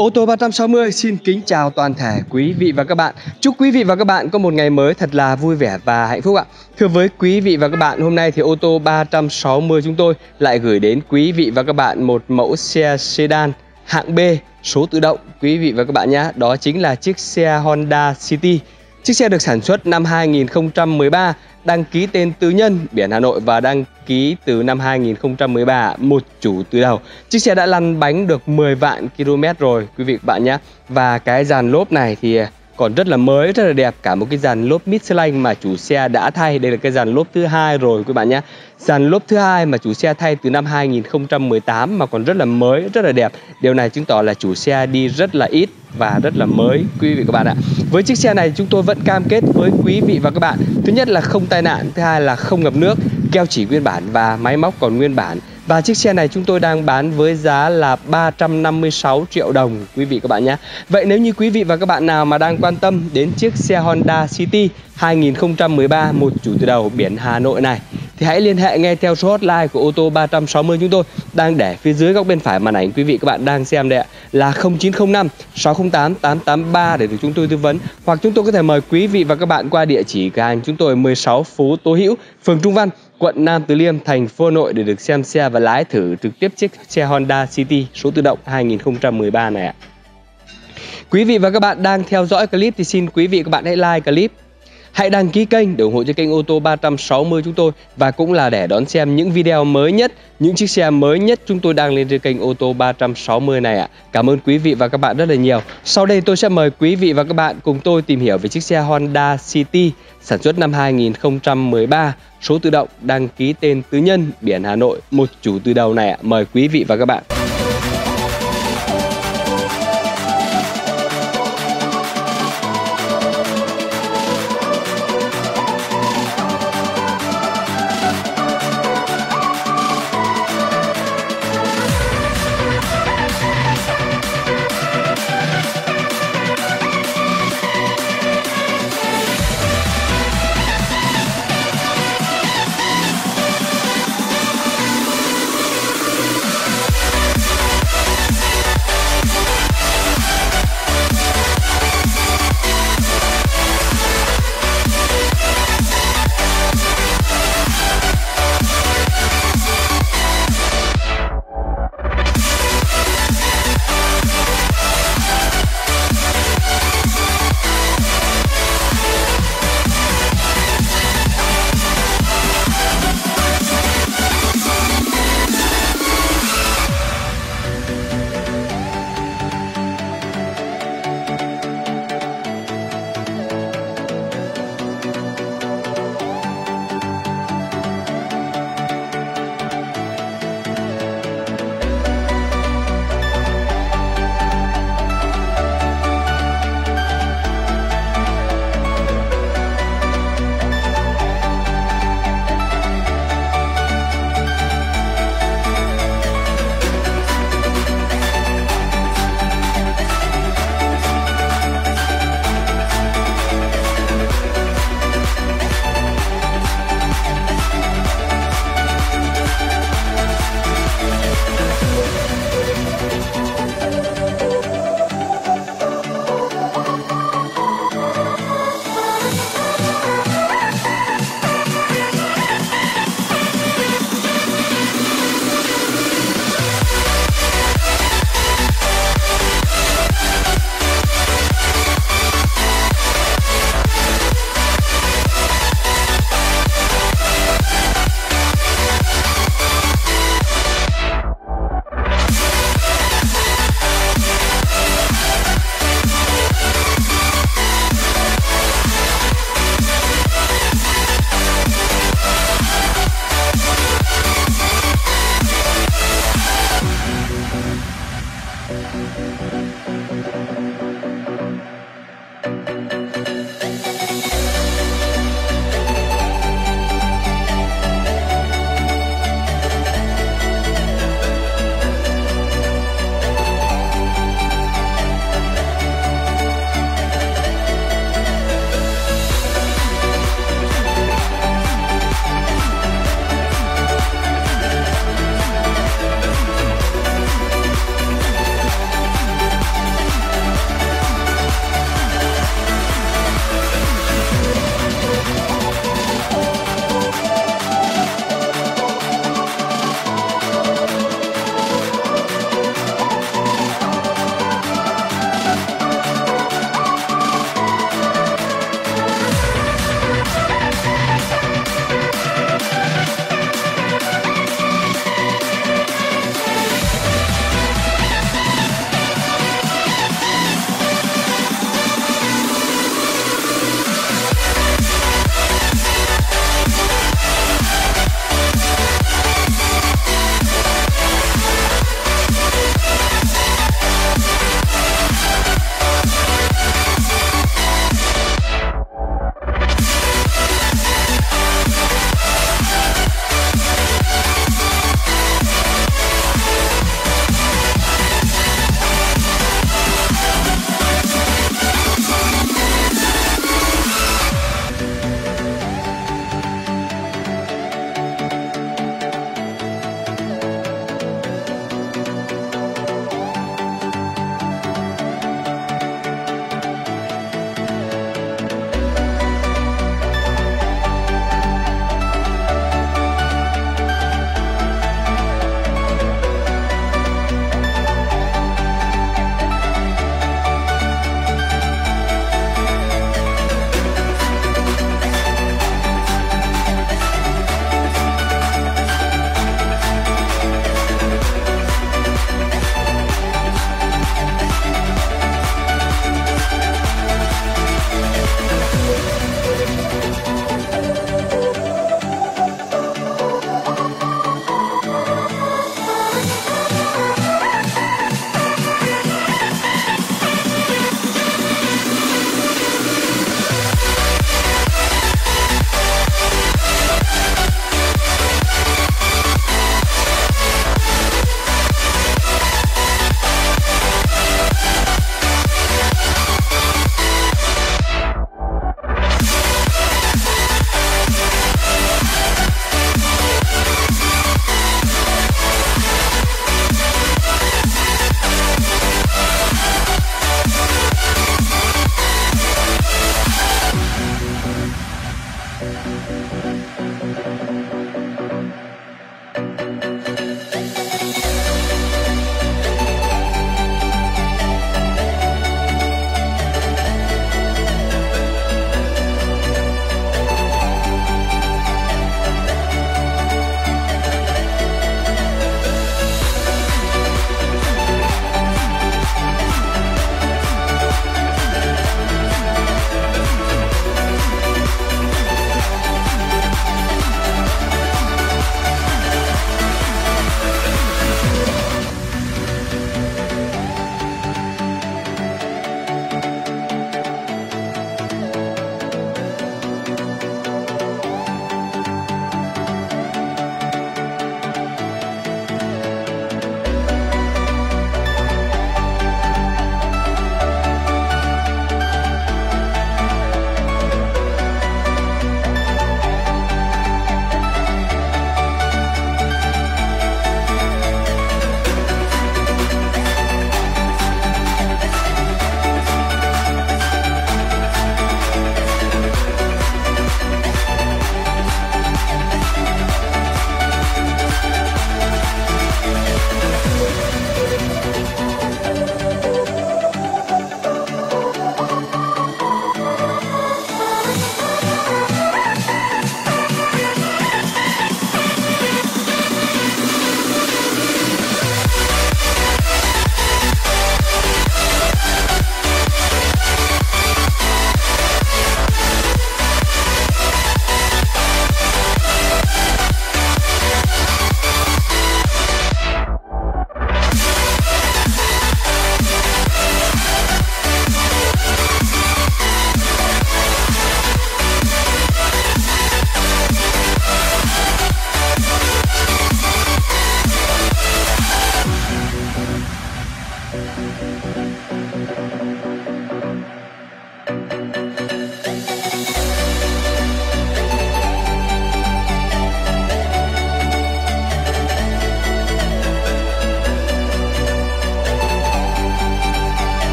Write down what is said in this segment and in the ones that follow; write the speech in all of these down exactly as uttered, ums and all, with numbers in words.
Ô tô ba trăm sáu mươi xin kính chào toàn thể quý vị và các bạn. Chúc quý vị và các bạn có một ngày mới thật là vui vẻ và hạnh phúc ạ. Thưa với quý vị và các bạn, hôm nay thì ô tô ba trăm sáu mươi chúng tôi lại gửi đến quý vị và các bạn một mẫu xe sedan hạng B số tự động quý vị và các bạn nhé. Đó chính là chiếc xe Honda City. Chiếc xe được sản xuất năm hai nghìn không trăm mười ba, đăng ký tên tư nhân, biển Hà Nội và đăng ký từ năm hai nghìn không trăm mười ba, một chủ từ đầu. Chiếc xe đã lăn bánh được mười vạn km rồi quý vị và các bạn nhé. Và cái dàn lốp này thì còn rất là mới, rất là đẹp, cả một cái dàn lốp Michelin mà chủ xe đã thay. Đây là cái dàn lốp thứ hai rồi quý bạn nhé. Dàn lốp thứ hai mà chủ xe thay từ năm hai nghìn không trăm mười tám mà còn rất là mới, rất là đẹp. Điều này chứng tỏ là chủ xe đi rất là ít và rất là mới quý vị các bạn ạ. Với chiếc xe này chúng tôi vẫn cam kết với quý vị và các bạn, thứ nhất là không tai nạn, thứ hai là không ngập nước, keo chỉ nguyên bản và máy móc còn nguyên bản. Và chiếc xe này chúng tôi đang bán với giá là ba trăm năm mươi sáu triệu đồng quý vị các bạn nhé. Vậy nếu như quý vị và các bạn nào mà đang quan tâm đến chiếc xe Honda City hai nghìn không trăm mười ba một chủ từ đầu biển Hà Nội này thì hãy liên hệ ngay theo số hotline của ô tô ba trăm sáu mươi chúng tôi đang để phía dưới góc bên phải màn ảnh quý vị các bạn đang xem đây ạ, là không chín không năm sáu không tám tám tám ba để được chúng tôi tư vấn, hoặc chúng tôi có thể mời quý vị và các bạn qua địa chỉ cửa hàng chúng tôi mười sáu phố Tố Hữu, phường Trung Văn, quận Nam Từ Liêm, thành phố Hà Nội để được xem xe và lái thử trực tiếp chiếc xe Honda City số tự động hai nghìn không trăm mười ba này ạ. Quý vị và các bạn đang theo dõi clip thì xin quý vị và các bạn hãy like clip, hãy đăng ký kênh để ủng hộ cho kênh ô tô ba trăm sáu mươi chúng tôi, và cũng là để đón xem những video mới nhất, những chiếc xe mới nhất chúng tôi đang lên trên kênh ô tô ba trăm sáu mươi này ạ. Cảm ơn quý vị và các bạn rất là nhiều. Sau đây tôi sẽ mời quý vị và các bạn cùng tôi tìm hiểu về chiếc xe Honda City sản xuất năm hai nghìn không trăm mười ba, số tự động, đăng ký tên tư nhân, biển Hà Nội, một chủ từ đầu này ạ. Mời quý vị và các bạn.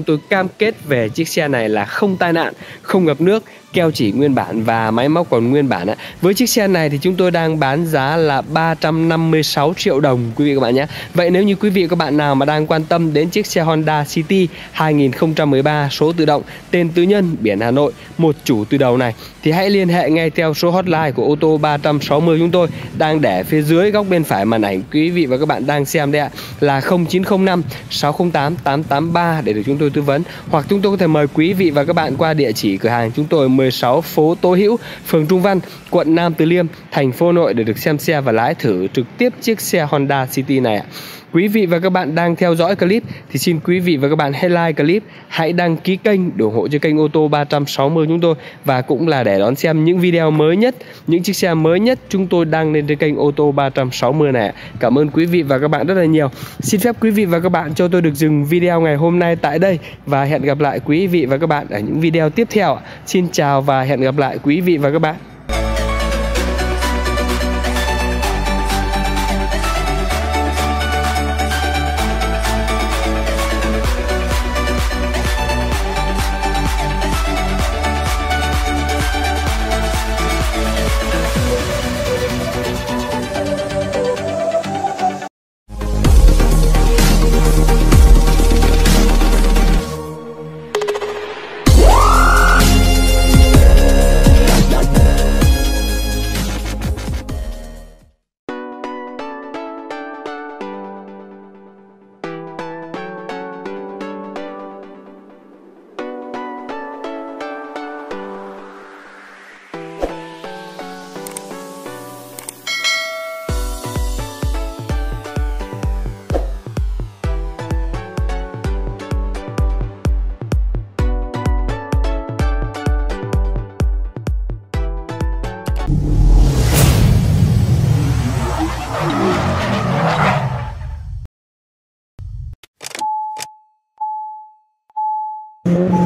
tôi cam kết về chiếc xe này là không tai nạn, không ngập nước, keo chỉ nguyên bản và máy móc còn nguyên bản ạ. Với chiếc xe này thì chúng tôi đang bán giá là ba trăm năm mươi sáu triệu đồng quý vị các bạn nhé. Vậy nếu như quý vị các bạn nào mà đang quan tâm đến chiếc xe Honda City hai nghìn không trăm mười ba số tự động, tên tư nhân, biển Hà Nội, một chủ từ đầu này thì hãy liên hệ ngay theo số hotline của ô tô ba trăm sáu mươi chúng tôi đang để phía dưới góc bên phải màn ảnh quý vị và các bạn đang xem đây ạ, là không chín không năm sáu không tám tám tám ba để được chúng tôi tư vấn, hoặc chúng tôi có thể mời quý vị và các bạn qua địa chỉ cửa hàng chúng tôi mười sáu phố Tô Hữu, phường Trung Văn, quận Nam Từ Liêm, thành phố Hà Nội để được xem xe và lái thử trực tiếp chiếc xe Honda City này ạ. Quý vị và các bạn đang theo dõi clip thì xin quý vị và các bạn hãy like clip, hãy đăng ký kênh để ủng hộ cho kênh ô tô ba trăm sáu mươi chúng tôi, và cũng là để đón xem những video mới nhất, những chiếc xe mới nhất chúng tôi đăng lên trên kênh ô tô ba trăm sáu mươi này. Cảm ơn quý vị và các bạn rất là nhiều. Xin phép quý vị và các bạn cho tôi được dừng video ngày hôm nay tại đây và hẹn gặp lại quý vị và các bạn ở những video tiếp theo. Xin chào và hẹn gặp lại quý vị và các bạn. Mm-hmm.